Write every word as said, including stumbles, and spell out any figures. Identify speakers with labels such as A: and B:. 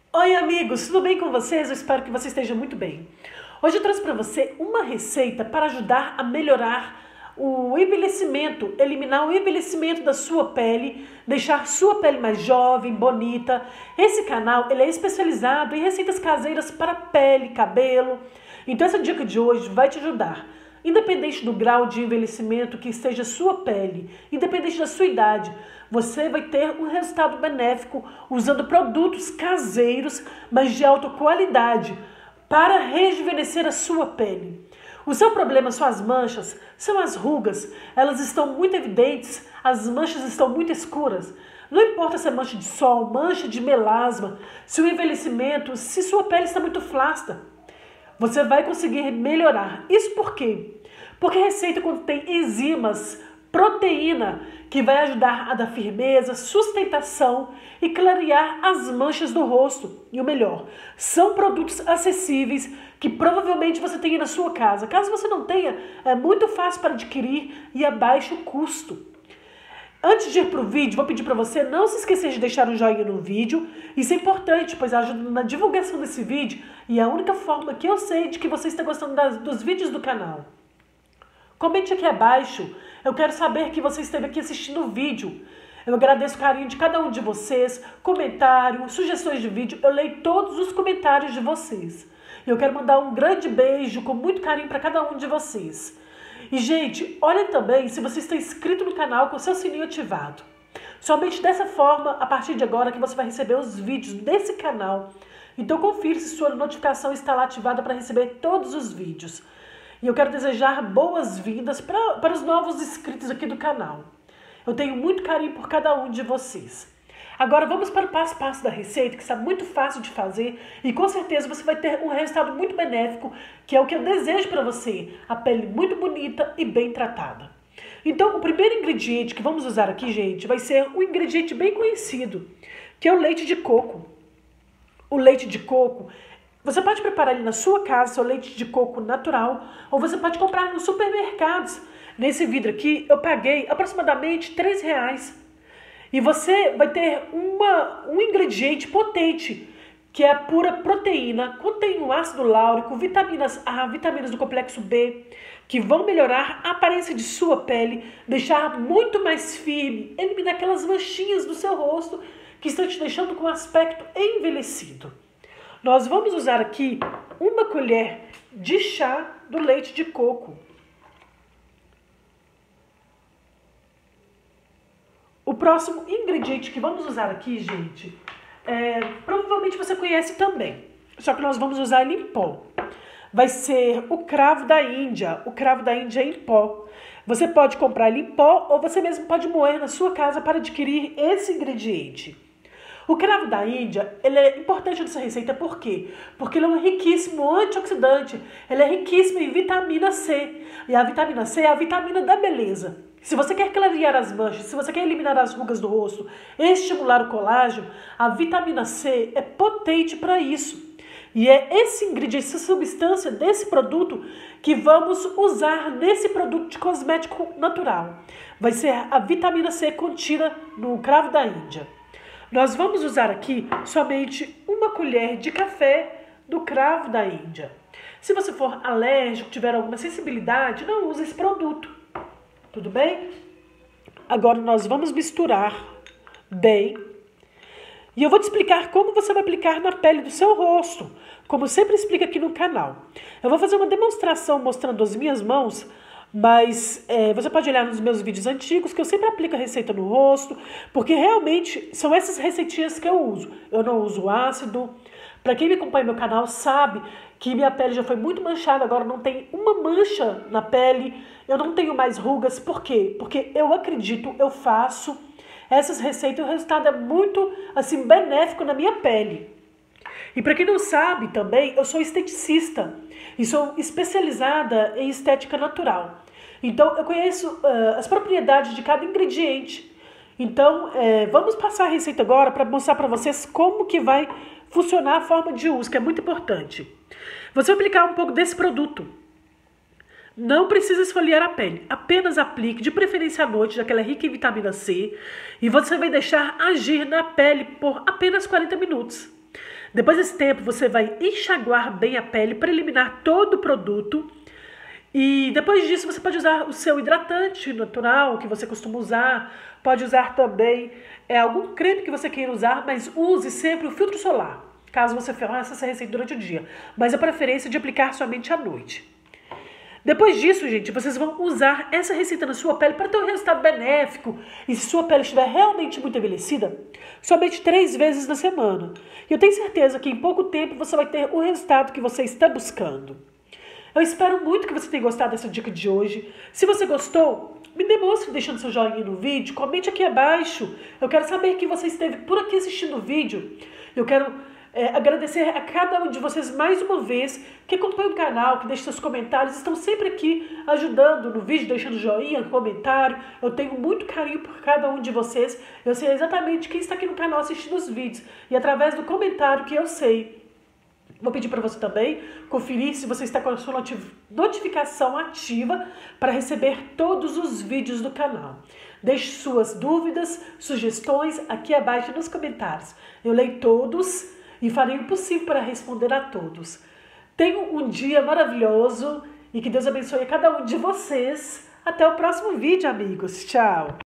A: Oi amigos, tudo bem com vocês? Eu espero que você esteja muito bem. Hoje eu trouxe para você uma receita para ajudar a melhorar o envelhecimento, eliminar o envelhecimento da sua pele, deixar sua pele mais jovem, bonita. Esse canal ele é especializado em receitas caseiras para pele, cabelo. Então essa dica de hoje vai te ajudar. Independente do grau de envelhecimento que esteja a sua pele, independente da sua idade, você vai ter um resultado benéfico usando produtos caseiros, mas de alta qualidade, para rejuvenescer a sua pele. O seu problema são as manchas, são as rugas, elas estão muito evidentes, as manchas estão muito escuras. Não importa se é mancha de sol, mancha de melasma, se o envelhecimento, se sua pele está muito flácida. Você vai conseguir melhorar. Isso por quê? Porque a receita contém enzimas, proteína, que vai ajudar a dar firmeza, sustentação e clarear as manchas do rosto. E o melhor, são produtos acessíveis que provavelmente você tem na sua casa. Caso você não tenha, é muito fácil para adquirir e a baixo custo. Antes de ir para o vídeo, vou pedir para você não se esquecer de deixar um joinha no vídeo. Isso é importante, pois ajuda na divulgação desse vídeo e é a única forma que eu sei de que você está gostando das, dos vídeos do canal. Comente aqui abaixo, eu quero saber que você esteve aqui assistindo o vídeo. Eu agradeço o carinho de cada um de vocês, comentário, sugestões de vídeo, eu leio todos os comentários de vocês. Eu quero mandar um grande beijo com muito carinho para cada um de vocês. E, gente, olha também se você está inscrito no canal com o seu sininho ativado. Somente dessa forma, a partir de agora, que você vai receber os vídeos desse canal. Então, confira se sua notificação está lá ativada para receber todos os vídeos. E eu quero desejar boas-vindas para, para os novos inscritos aqui do canal. Eu tenho muito carinho por cada um de vocês. Agora vamos para o passo a passo da receita, que está muito fácil de fazer e com certeza você vai ter um resultado muito benéfico, que é o que eu desejo para você, a pele muito bonita e bem tratada. Então o primeiro ingrediente que vamos usar aqui, gente, vai ser um ingrediente bem conhecido, que é o leite de coco. O leite de coco, você pode preparar ele na sua casa, seu leite de coco natural, ou você pode comprar nos supermercados. Nesse vidro aqui eu paguei aproximadamente três reais. E você vai ter uma, um ingrediente potente, que é a pura proteína, contém o ácido láurico, vitaminas A, vitaminas do complexo B, que vão melhorar a aparência de sua pele, deixar muito mais firme, eliminar aquelas manchinhas do seu rosto que estão te deixando com um aspecto envelhecido. Nós vamos usar aqui uma colher de chá do leite de coco. O próximo ingrediente que vamos usar aqui, gente, é, provavelmente você conhece também, só que nós vamos usar ele em pó. Vai ser o cravo da Índia, o cravo da Índia em pó. Você pode comprar ele em pó ou você mesmo pode moer na sua casa para adquirir esse ingrediente. O cravo da Índia, ele é importante nessa receita, por quê? Porque ele é um riquíssimo antioxidante, ele é riquíssimo em vitamina C. E a vitamina C é a vitamina da beleza. Se você quer clarear as manchas, se você quer eliminar as rugas do rosto, estimular o colágeno, a vitamina C é potente para isso. E é esse ingrediente, essa substância desse produto que vamos usar nesse produto de cosmético natural. Vai ser a vitamina C contida no cravo da Índia. Nós vamos usar aqui somente uma colher de café do cravo da Índia. Se você for alérgico, tiver alguma sensibilidade, não use esse produto. Tudo bem? Agora nós vamos misturar bem. E eu vou te explicar como você vai aplicar na pele do seu rosto, como eu sempre explico aqui no canal. Eu vou fazer uma demonstração mostrando as minhas mãos, mas é, você pode olhar nos meus vídeos antigos que eu sempre aplico a receita no rosto, porque realmente são essas receitinhas que eu uso. Eu não uso ácido. Para quem me acompanha no meu canal sabe que minha pele já foi muito manchada, agora não tem uma mancha na pele, eu não tenho mais rugas. Por quê? Porque eu acredito, eu faço essas receitas e o resultado é muito assim, benéfico na minha pele. E para quem não sabe também, eu sou esteticista e sou especializada em estética natural. Então eu conheço uh, as propriedades de cada ingrediente. Então é, vamos passar a receita agora para mostrar para vocês como que vai funcionar a forma de uso, que é muito importante. Você vai aplicar um pouco desse produto. Não precisa esfoliar a pele, apenas aplique, de preferência à noite, já que ela é rica em vitamina C, e você vai deixar agir na pele por apenas quarenta minutos. Depois desse tempo, você vai enxaguar bem a pele para eliminar todo o produto. E depois disso, você pode usar o seu hidratante natural que você costuma usar. Pode usar também é, algum creme que você queira usar, mas use sempre o filtro solar, caso você faça essa receita durante o dia. Mas a preferência é de aplicar somente à noite. Depois disso, gente, vocês vão usar essa receita na sua pele para ter um resultado benéfico. E se sua pele estiver realmente muito envelhecida, somente três vezes na semana. E eu tenho certeza que em pouco tempo você vai ter o resultado que você está buscando. Eu espero muito que você tenha gostado dessa dica de hoje. Se você gostou, me demonstre deixando seu joinha no vídeo, comente aqui abaixo. Eu quero saber que você esteve por aqui assistindo o vídeo. Eu quero é, agradecer a cada um de vocês mais uma vez que acompanha o canal, que deixa seus comentários, estão sempre aqui ajudando no vídeo, deixando joinha, comentário. Eu tenho muito carinho por cada um de vocês. Eu sei exatamente quem está aqui no canal assistindo os vídeos. E através do comentário que eu sei. Vou pedir para você também conferir se você está com a sua notificação ativa para receber todos os vídeos do canal. Deixe suas dúvidas, sugestões aqui abaixo nos comentários. Eu leio todos e farei o possível para responder a todos. Tenham um dia maravilhoso e que Deus abençoe a cada um de vocês. Até o próximo vídeo, amigos. Tchau!